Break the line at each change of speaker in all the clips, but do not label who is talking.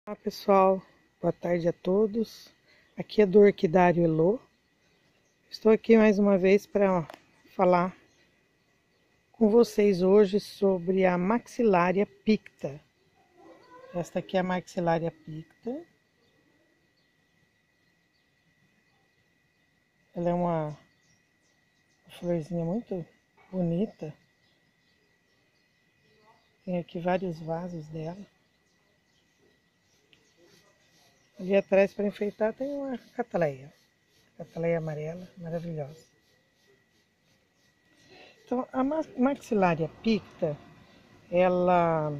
Olá pessoal, boa tarde a todos. Aqui é do Orquidário Elo. Estou aqui mais uma vez para falar com vocês hoje sobre a Maxillaria picta. Esta aqui é a Maxillaria picta. Ela é uma florzinha muito bonita. Tem aqui vários vasos dela. Ali atrás, para enfeitar, tem uma cataleia amarela, maravilhosa. Então, a Maxillaria picta, ela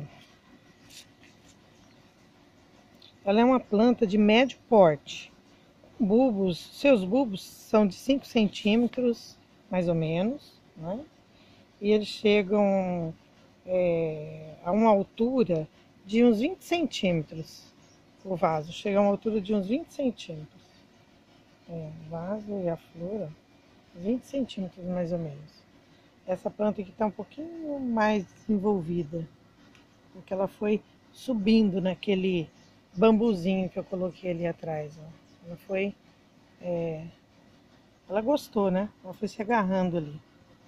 é uma planta de médio porte. Seus bulbos são de 5 centímetros, mais ou menos, né? E eles chegam a uma altura de uns 20 centímetros. O vaso chega a uma altura de uns 20 centímetros. O vaso e a flor, 20 centímetros mais ou menos. Essa planta aqui está um pouquinho mais desenvolvida, porque ela foi subindo naquele bambuzinho que eu coloquei ali atrás. Ó. Ela foi... ela gostou, né? Ela foi se agarrando ali.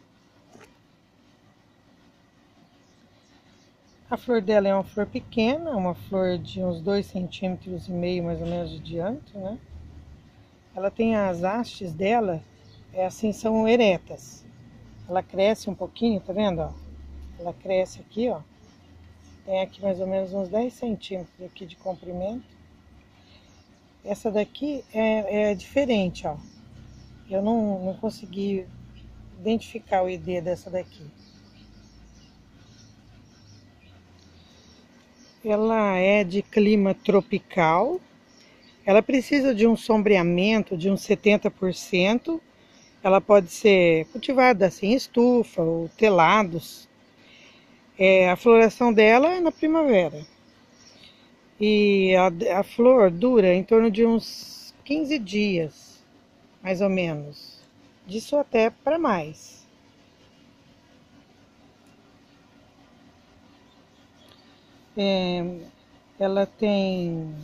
A flor dela é uma flor pequena, uma flor de uns 2,5 centímetros mais ou menos de diâmetro, né? Ela tem as hastes dela, assim, são eretas. Ela cresce um pouquinho, tá vendo? Ó? Ela cresce aqui, ó. Tem aqui mais ou menos uns 10 centímetros aqui de comprimento. Essa daqui é diferente, ó. Eu não consegui identificar o ID dessa daqui. Ela é de clima tropical. Ela precisa de um sombreamento de uns 70%. Ela pode ser cultivada assim em estufa ou telados. A floração dela é na primavera. E a flor dura em torno de uns 15 dias, mais ou menos. Disso até para mais. Ela tem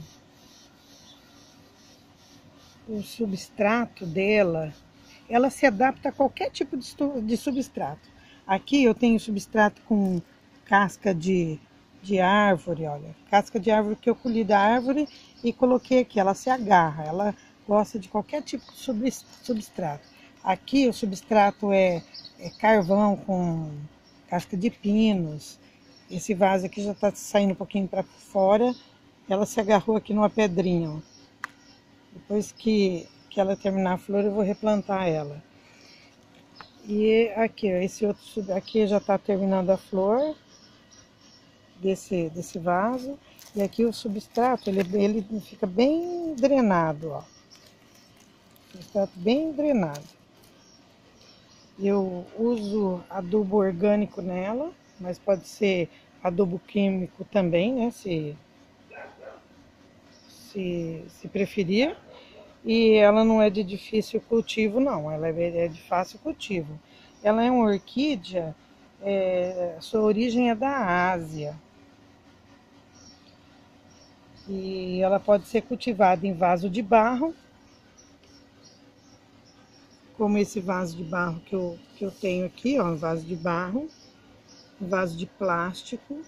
o substrato dela, ela se adapta a qualquer tipo de substrato. Aqui eu tenho substrato com casca de árvore, olha, casca de árvore que eu colhi da árvore e coloquei aqui, ela se agarra, ela gosta de qualquer tipo de substrato. Aqui o substrato é carvão com casca de pinos. Esse vaso aqui já está saindo um pouquinho para fora, ela se agarrou aqui numa pedrinha, ó. Depois que ela terminar a flor, eu vou replantar ela. E aqui, ó, esse outro aqui já está terminando a flor desse vaso. E aqui o substrato, ele fica bem drenado, ó. Substrato bem drenado. Eu uso adubo orgânico nela, mas pode ser adubo químico também, né? Se preferir. E ela não é de difícil cultivo, não. Ela é de fácil cultivo. Ela é uma orquídea, sua origem é da Ásia. E ela pode ser cultivada em vaso de barro, como esse vaso de barro que eu tenho aqui, ó, um vaso de barro, um vaso de plástico.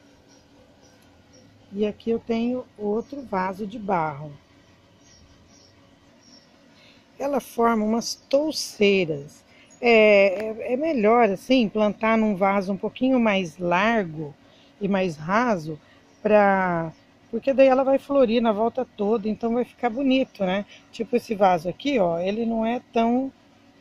E aqui eu tenho outro vaso de barro. Ela forma umas touceiras. É melhor assim plantar num vaso um pouquinho mais largo e mais raso, porque daí ela vai florir na volta toda, então vai ficar bonito, né? Tipo esse vaso aqui, ó, ele não é tão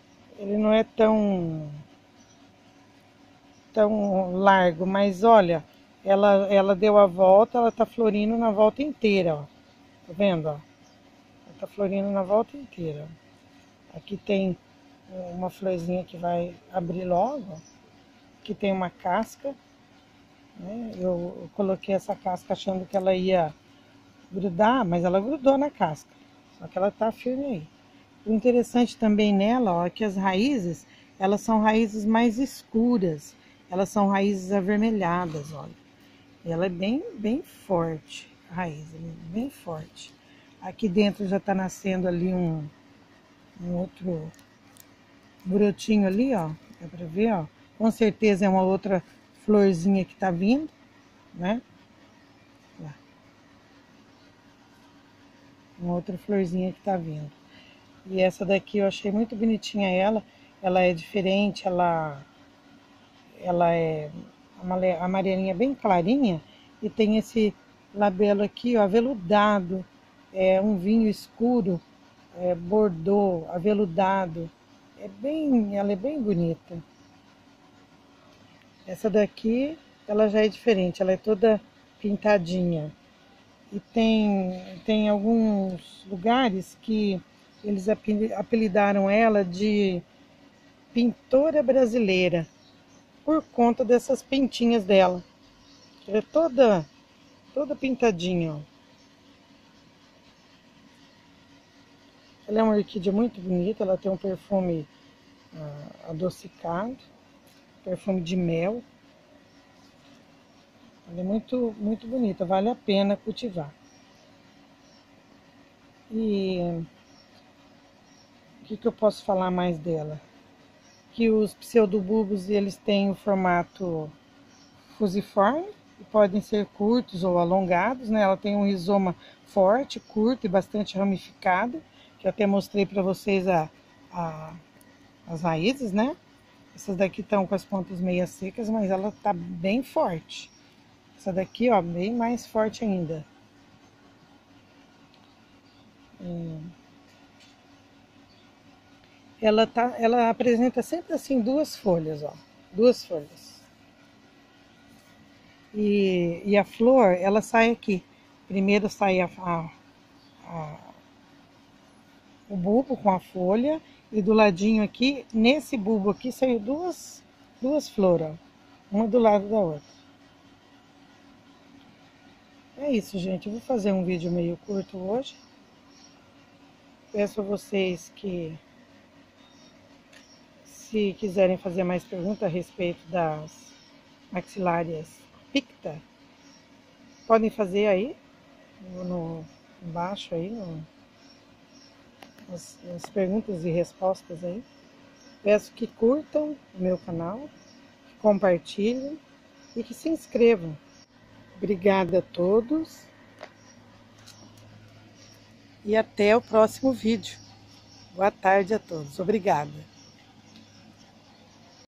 largo, mas olha, ela deu a volta, ela tá florindo na volta inteira, ó. Tá vendo, ó? Ela tá florindo na volta inteira. Aqui tem uma florzinha que vai abrir logo. Aqui tem uma casca, né? Eu coloquei essa casca achando que ela ia grudar, mas ela grudou na casca. Só que ela tá firme aí. O interessante também nela, ó, é que as raízes, elas são raízes mais escuras. Elas são raízes avermelhadas, olha. E ela é bem forte. a raiz, ele é bem forte. Aqui dentro já tá nascendo ali um outro brotinho ali, ó. Dá pra ver, ó. Com certeza é uma outra florzinha que tá vindo, né? Lá. Uma outra florzinha que tá vindo. E essa daqui eu achei muito bonitinha ela. Ela é diferente, ela é amarelinha bem clarinha e tem esse labelo aqui, ó, aveludado. É um vinho escuro, bordô, aveludado. Ela é bem bonita. Essa daqui, ela já é diferente, ela é toda pintadinha. E tem alguns lugares que eles apelidaram ela de pintora brasileira, por conta dessas pintinhas dela. Ela é toda pintadinha, ó. Ela é uma orquídea muito bonita, ela tem um perfume adocicado, perfume de mel. Ela é muito, muito bonita, vale a pena cultivar. E o que eu posso falar mais dela? Que os pseudobulbos, eles têm o formato fusiforme, e podem ser curtos ou alongados, né? Ela tem um rizoma forte, curto e bastante ramificado, que eu até mostrei para vocês as raízes, né? Essas daqui estão com as pontas meio secas, mas ela tá bem forte. Essa daqui, ó, bem mais forte ainda. Ela apresenta sempre assim duas folhas, ó. Duas folhas. E a flor, ela sai aqui. Primeiro sai o bulbo com a folha. E do ladinho aqui, nesse bulbo aqui, saiu duas flores, ó. Uma do lado da outra. É isso, gente. Eu vou fazer um vídeo meio curto hoje. Peço a vocês que, se quiserem fazer mais perguntas a respeito das maxilárias picta, podem fazer aí, embaixo aí, nas perguntas e respostas aí. Peço que curtam o meu canal, que compartilhem e que se inscrevam. Obrigada a todos e até o próximo vídeo. Boa tarde a todos. Obrigada.